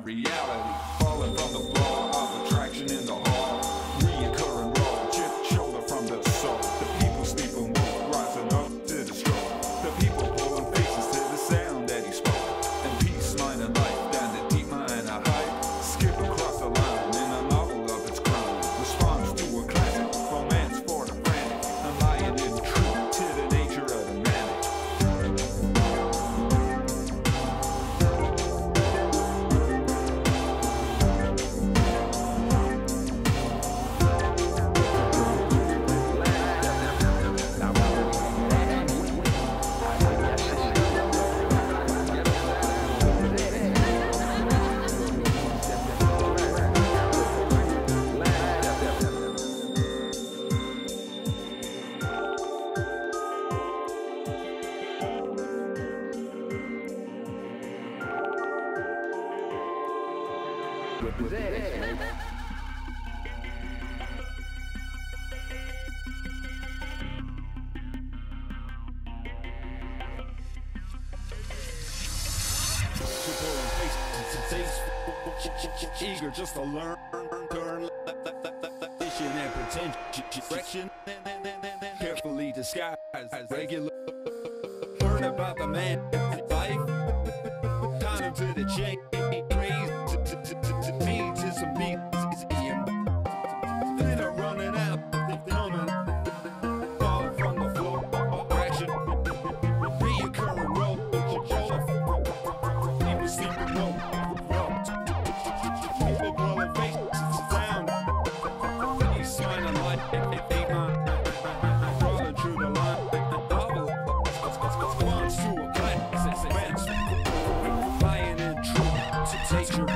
reality. Falling from the floor of attraction in the hall. Reoccurring role, chip shoulder from the soul. The people sleep and walk, rising up to the stroke. The people pulling faces to the sound that he spoke. And peace, mind and life, down the deep mine I hide. Skip across the line in a novel of its crime. Response to a classic, romance for the frantic. I'm lying in truth to the nature of the manic. Eager just to learn, vision and pretension, carefully disguised as regular. Learn about the man life, time to the change, beat to some beats, then I'm running out, coming, fall from the floor, action, reoccurring role, people sleeping low. People blowing faces down. He's smiling like they crawling through the line. Double wants to a class. Lying in truth to take your.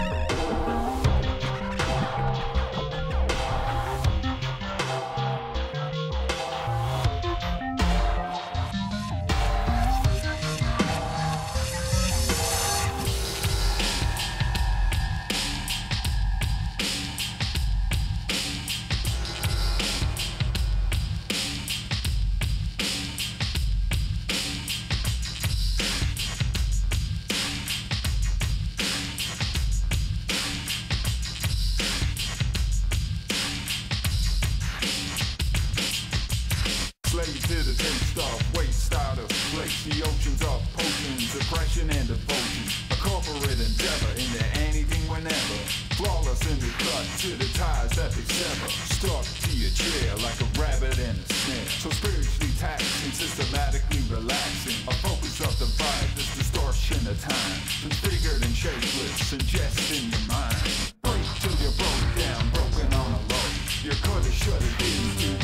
Slave to the taste of waste out of place. The oceans of potions, oppression and devotion. A corporate endeavor into anything whenever. Flawless in the cut to the ties that they sever. Stuck to your chair like a rabbit in a snare. So spiritually taxing, systematically relaxing. A focus of the vibe, this distortion of time. Configured and shapeless, ingest in your mind. Break till you're broke down, broken on a low. You coulda, shoulda, didn't do